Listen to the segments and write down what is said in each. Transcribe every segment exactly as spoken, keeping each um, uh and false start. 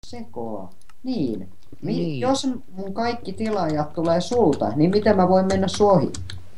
Sekoa. Niin. Mi- Niin. Jos mun kaikki tilaajat tulee sulta, niin miten mä voin mennä sun ohi?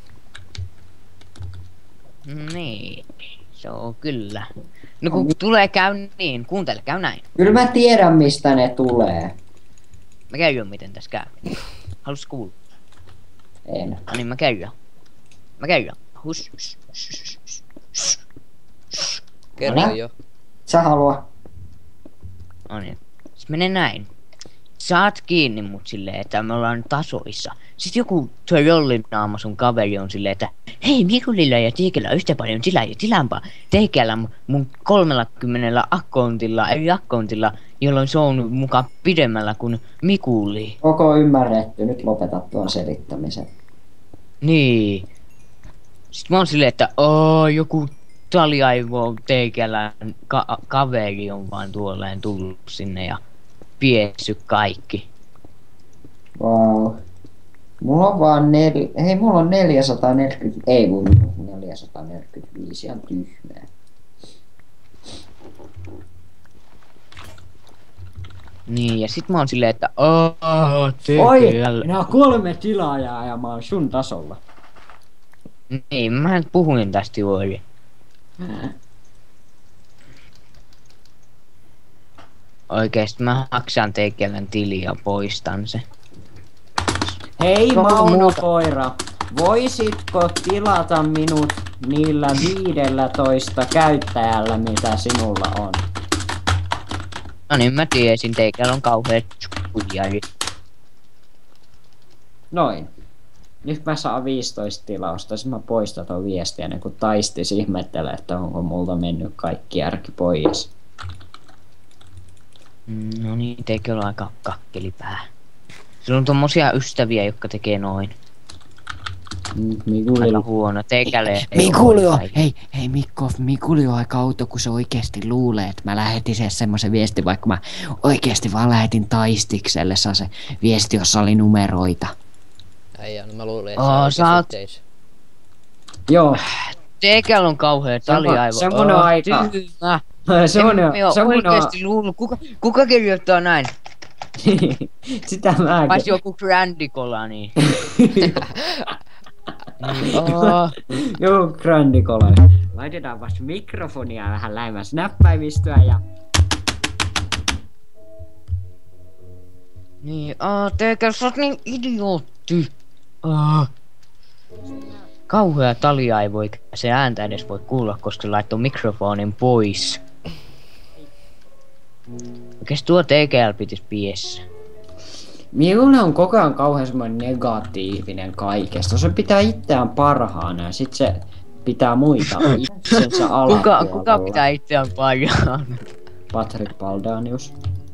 Niin, se on kyllä. No kun tulee käy niin, kuuntele, käy näin. Kyllä mä tiedän mistä ne tulee. Mä kerron miten tässä käy. Halus kuulla? En. No niin, mä kerron. Mä kerron. Hus, hus, hus, hus, hus, hus. Kerro Älä. jo. Sä halua. No niin. Se menee näin. Saat kiinni mut silleen, että me ollaan tasoissa. Sitten joku tuo rollinaama sun kaveri on silleen, että hei, Mikulilla ja Tiikellä on yhtä paljon tilaa ja tilampaa. Teikellä mun kolmellakymmenellä akkountilla, eri akkountilla, jolloin se on mukaan pidemmällä kuin Mikuli. Koko ymmärretty. Nyt lopeta tuon selittämisen. Niin. Sitten mä oon silleen, että oo, joku taliaivo Teikellä ka- kaveri on vaan tuolleen tullut sinne ja piessy kaikki. Wow. Mulla on vaan nel... Hei, mulla on neljäsataaneljäkymmentä... Ei mun neljäsataaneljäkymmentäviisi, ihan tyhmää. Niin, ja sit mä oon silleen, että aah, Oi! Teikellä. Nää on kolme tilaajaa ja mä oon sun tasolla. Niin, mä nyt puhuin tästä juuri. Oikeesti mä haksan Teikellä tili ja poistan se. Hei Onko Mauno muuta? koira, voisitko tilata minut niillä viidellätoista käyttäjällä, mitä sinulla on? No niin, mä tiesin, Teikellä on kauheet kujari. Noin. Nyt mä saan viisitoista tilausta, sit mä poistan ton viestiä, niin kun taistis ihmettelee, että onko multa mennyt kaikki järki pois. Mm, no niin, Teikellä on aika kakkelipää. Sulla on tommosia ystäviä, jotka tekee noin. Mikuli, Aika huono. Teikälle ei Mikuli oo on, kaikki. hei, hei Mikko, Mikuli on aika outo, kun se oikeesti luulee, että mä lähetin sen semmoisen viestin, vaikka mä oikeesti vaan lähetin Taistikselle se viesti, jossa oli numeroita. Äijä, no mä luulin, että Aa, sä sä oot- oikeesti teis. joo, Teikällä on kauhea taliaivo. semmonen Oh, aika. tyhmä. se on, Emme oo se on oikeesti luullut. Kuka, kuka kirjoittaa näin? sitä mäkin. Paitsi joku Grandikola, niin. Niin, oo. Joo, Grandikola. Laitetaan vasta mikrofonia vähän lähemmäs näppäimistöä ja... Niin, aah, Teikällä sä oot niin idiootti. Aah. Kauhea taliaivo, eikä se ääntä edes voi kuulla, koska se laittoi mikrofonin pois. Oikeesti tuo Teikäällä pitis piessä. Minulle on koko ajan kauhean semmoinen negatiivinen kaikesta. Se pitää itseään parhaana ja sit se pitää muita itsensä alapuolella. Kuka, kuka pitää itseään parhaana? Patrick Baldanius.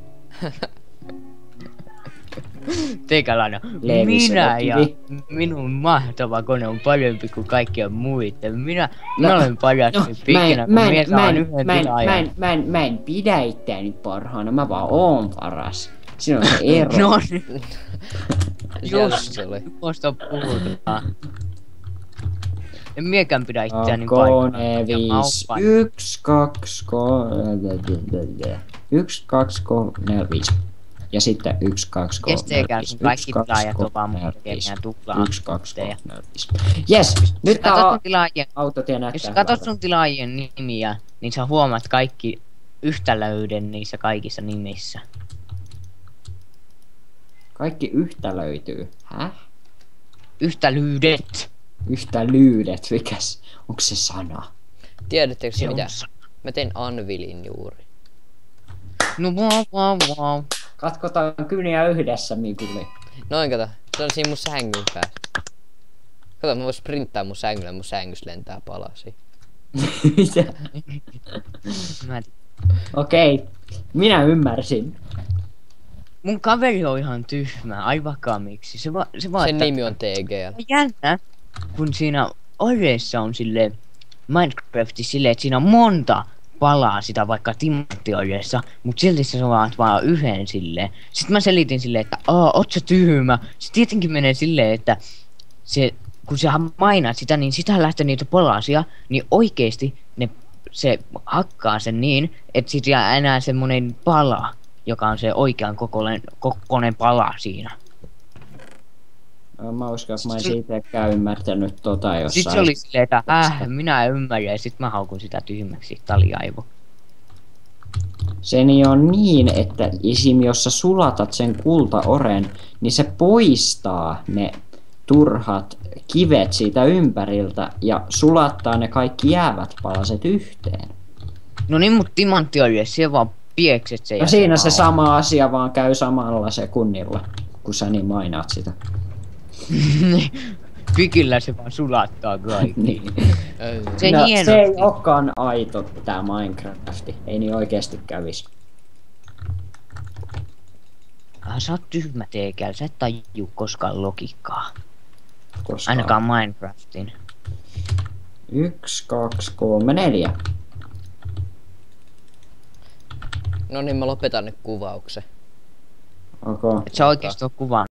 Teikäläinen. Leevi Minä ja Serokivi. minun mahtava kone on parempi kuin kaikkia muita. Minä, mä olen paras No, nyt mä pikkinä, en, kun mä, minä en, mä, saan en, yhden mä, en, mä, tilaajan. en, mä, en, mä en pidä itseäni parhaana, mä vaan oon paras. Siinä on se ero. No niin, Siellä just se oli. tuosta puhutaan. En miekään pidä itseäni Kone parhaana. Ja mä oon viisi, paras. yksi, kaksi, kolme, yksi, kaksi, kolme, neljä, viisi. Ja sitten yksi, kaksi, kolme, Jes, teikään viisi. sun kaikki Yksi, kaksi, tilaajat on kolme, vaan mun neljä, tekemiä viisi. tuplaa. Yksi, kaksi, teitä. kolme, neljä, viisi. Jes, nyt tää Katot on sun tilaajien, autotie jos näyttää katot hyvältä. sun tilaajien nimiä, niin sä huomaat kaikki yhtälöyden niissä kaikissa nimissä. Kaikki yhtä löytyy. Häh? Yhtälyydet. Yhtä lyydet, mikäs? Onks se sana? Tiedättekö Se on mitä? sa- Mä tein Anvilin juuri. No wow, wow, wow. Katkotaan kyniä yhdessä, Mikuli. Noin kato, se on siinä mun sängyn päässä. Kato, mä voin sprinttaa mun sängyllä, mun sängys lentää palasi. Mitä? Mä Okei, minä ymmärsin. Mun kaveri on ihan tyhmä, aivakaan miksi. Se, va, se vaan, Sen että nimi on T G L. jännä, kun siinä Oreessa on sille Minecraftissa silleen, että siinä on monta palaa sitä vaikka timanttiorjessa, mut silti sä saat vaan yhden silleen. Sitten mä selitin silleen, että aa, oot sä tyhmä. Sitten tietenkin menee silleen, että se, kun sä mainaat sitä, niin sitä lähtee niitä palasia, niin oikeesti ne, se hakkaa sen niin, että sit jää enää semmonen pala. joka on se oikean kokoinen, kokoinen pala siinä. No, mä uskon, että mä en siitäkään ymmärtänyt tota jossain. Sitten se oli silleen, että äh, minä en ymmärrä, ja sit mä haukun sitä tyhmäksi, taliaivo. Seni on niin, että esim. Jos sä sulatat sen kultaoren, niin se poistaa ne turhat kivet siitä ympäriltä ja sulattaa ne kaikki jäävät palaset yhteen. No niin, mut timantti oli, siellä vaan piekset sen. No siinä se sama asia vaan käy samalla sekunnilla, kun sä niin mainaat sitä. Pikillä se vaan sulattaa kaikki. Niin. Se, No, hienosti. se ei olekaan aito tää Minecrafti, ei niin oikeesti kävis. Ah, sä oot tyhmä teekäl, sä et tajuu koskaan logiikkaa. Koska Ainakaan Minecraftin. Yksi, kaksi, kolme, neljä. No niin, mä lopetan nyt kuvauksen. Okay. Et sä oikeesti oo kuvannut.